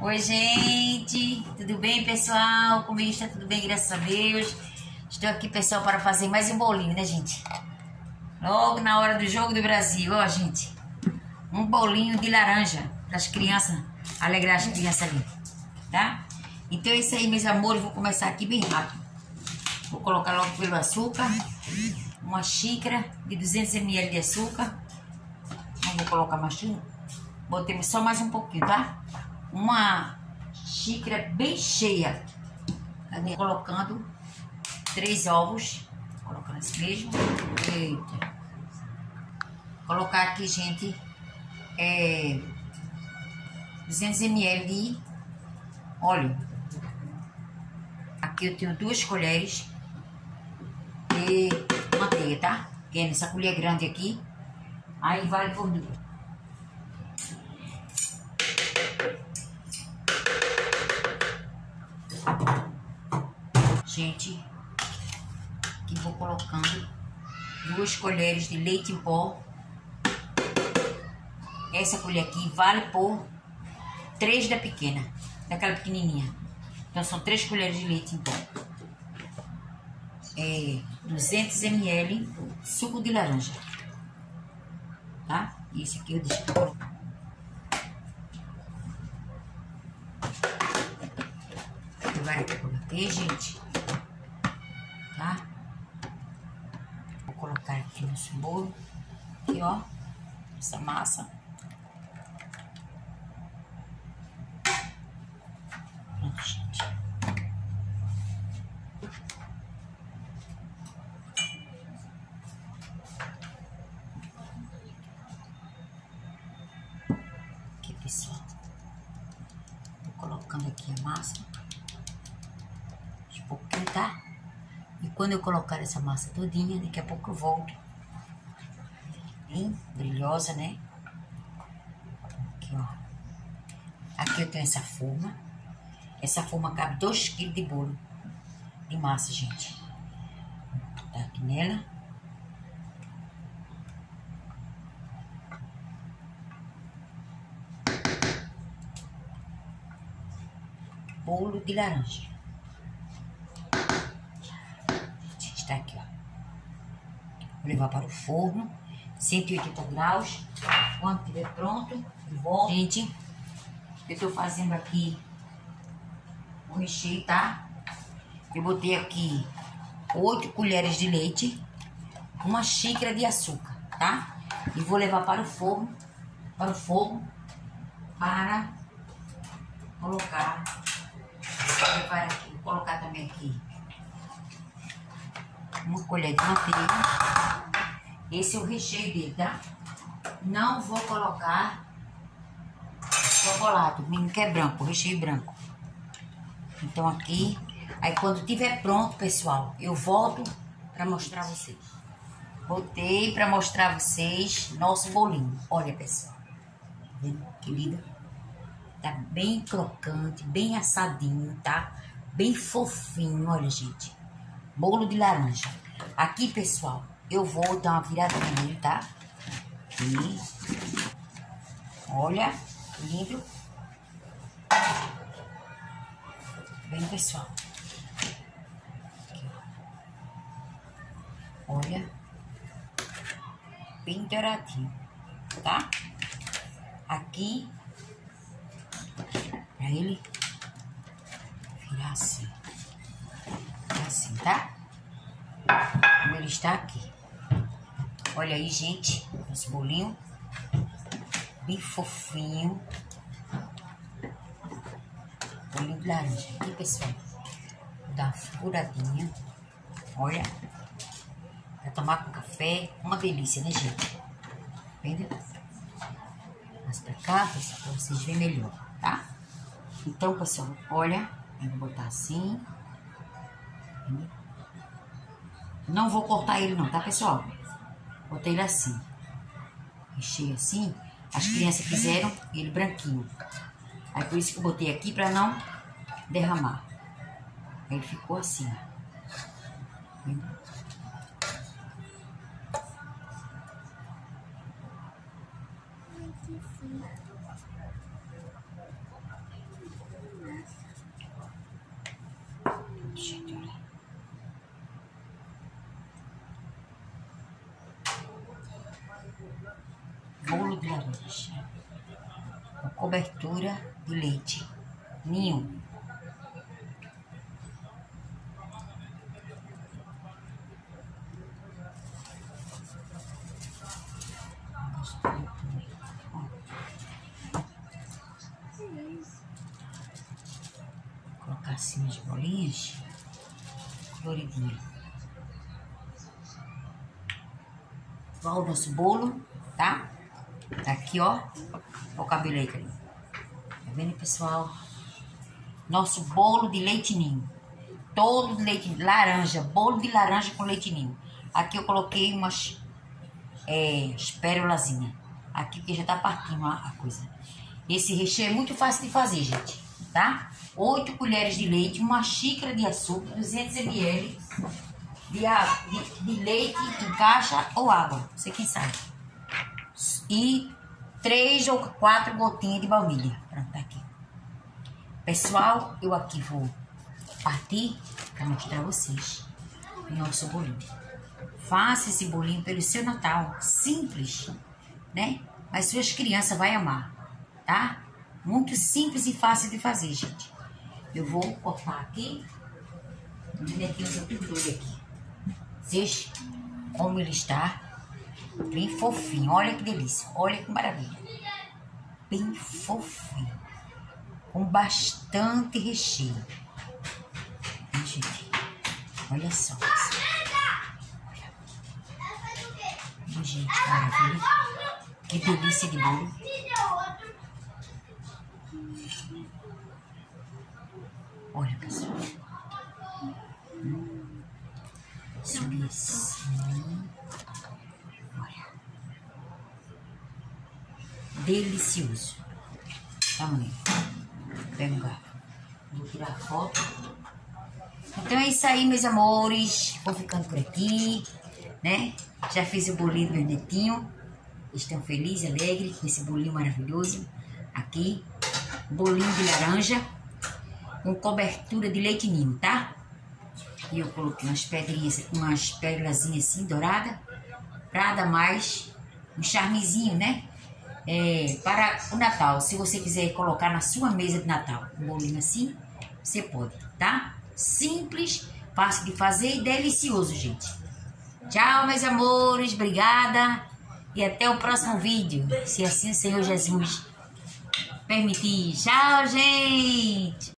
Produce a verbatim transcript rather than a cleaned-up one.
Oi, gente, tudo bem, pessoal? Comigo está tudo bem, graças a Deus. Estou aqui, pessoal, para fazer mais um bolinho, né, gente? Logo na hora do jogo do Brasil, ó, gente. Um bolinho de laranja para as crianças, alegrar as crianças ali, tá? Então é isso aí, meus amores, vou começar aqui bem rápido. Vou colocar logo pelo açúcar, uma xícara de duzentos mililitros de açúcar. Não vou colocar mais tudo, botei só mais um pouquinho, tá? Uma xícara bem cheia, colocando três ovos, colocando assim mesmo. Eita. Colocar aqui, gente, é, duzentos mililitros de óleo. Aqui eu tenho duas colheres de manteiga, tá? Que é nessa colher grande aqui. Aí vai gordura. Gente, aqui vou colocando duas colheres de leite em pó. Essa colher aqui vale por três da pequena, daquela pequenininha. Então são três colheres de leite em pó. É duzentos mililitros suco de laranja, tá? E esse aqui eu deixo pra colocar. Agora que eu coloquei, gente, tá? Vou colocar aqui no bolo, aqui, ó, essa massa. Pronto, gente. Aqui, pessoal. Vou colocando aqui a massa. Um pouquinho, tá? E quando eu colocar essa massa todinha, daqui a pouco eu volto. Bem brilhosa, né? Aqui, ó. Aqui eu tenho essa forma. Essa forma cabe dois quilos de bolo de massa, gente. Vou botar aqui nela. Bolo de laranja. Está aqui, ó. Vou levar para o forno, cento e oitenta graus. Quando estiver pronto, eu volto. Gente, eu estou fazendo aqui o recheio, tá? Eu botei aqui oito colheres de leite, uma xícara de açúcar, tá? E vou levar para o forno, para o fogo, para colocar. Vou levar aqui, vou colocar também aqui uma colher de manteiga. Esse é o recheio dele, tá? Não vou colocar chocolate, o que é branco, o recheio branco. Então aqui, aí quando tiver pronto, pessoal, eu volto para mostrar a vocês. Voltei para mostrar a vocês nosso bolinho. Olha, pessoal, tá vendo, querida? Tá bem crocante, bem assadinho, tá? Bem fofinho, olha, gente. Bolo de laranja. Aqui, pessoal, eu vou dar uma viradinha nele, tá? E olha, lindo. Bem, pessoal. Aqui, ó. Olha. Bem douradinho, tá? Aqui, pra ele virar assim. Assim, tá? Como ele está aqui. Olha aí, gente, nosso bolinho bem fofinho. Bolinho de laranja. Aqui, pessoal, vou dar uma furadinha. Olha, pra tomar com café, uma delícia, né, gente? Vendo? Mais pra cá, pessoal, pra vocês verem melhor, tá? Então, pessoal, olha, eu vou botar assim. Não vou cortar ele não, tá, pessoal? Botei ele assim. Recheio assim. As crianças quiseram ele branquinho. Aí por isso que eu botei aqui pra não derramar. Aí ele ficou assim, ó. Bolo de laranja com cobertura de leite ninho. Vou colocar assim as bolinhas coloridinhas. Igual o nosso bolo, tá? Tá aqui, ó. Olha o cabelo aí, carinho. Tá vendo, pessoal? Nosso bolo de leite ninho. Todo de leite laranja. Bolo de laranja com leite ninho. Aqui eu coloquei umas é, pérolazinhas. Aqui que já tá partindo a, a coisa. Esse recheio é muito fácil de fazer, gente. Tá? oito colheres de leite, uma xícara de açúcar, duzentos mililitros de, de, de leite em caixa ou água. Você quem sabe. E três ou quatro gotinhas de baunilha. Pronto, tá aqui. Pessoal, eu aqui vou partir para mostrar a vocês o nosso bolinho. Faça esse bolinho pelo seu Natal. Simples, né? Mas suas crianças vão amar, tá? Muito simples e fácil de fazer, gente. Eu vou cortar aqui. Os netinhos eu tudo aqui. Vocês, como ele está. Bem fofinho. Olha que delícia. Olha que maravilha. Bem fofinho. Com bastante recheio. Hein, gente? Olha só. Olha. Olha, gente, maravilha. Que delícia de bolo. Olha, pessoal. Hum. Subir assim. Olha. Delicioso. Tamanho. Pega um garfo. Vou tirar a foto. Então é isso aí, meus amores. Vou ficando por aqui, né? Já fiz o bolinho do meu netinho. Estão felizes, alegres com esse bolinho maravilhoso. Aqui. Bolinho de laranja. Com cobertura de leite ninho, tá? E eu coloquei umas pedrinhas, umas pérolas assim, douradas, pra dar mais um charmezinho, né? É, para o Natal. Se você quiser colocar na sua mesa de Natal um bolinho assim, você pode, tá? Simples, fácil de fazer e delicioso, gente. Tchau, meus amores. Obrigada. E até o próximo vídeo. Se assim o Senhor Jesus permitir. Tchau, gente.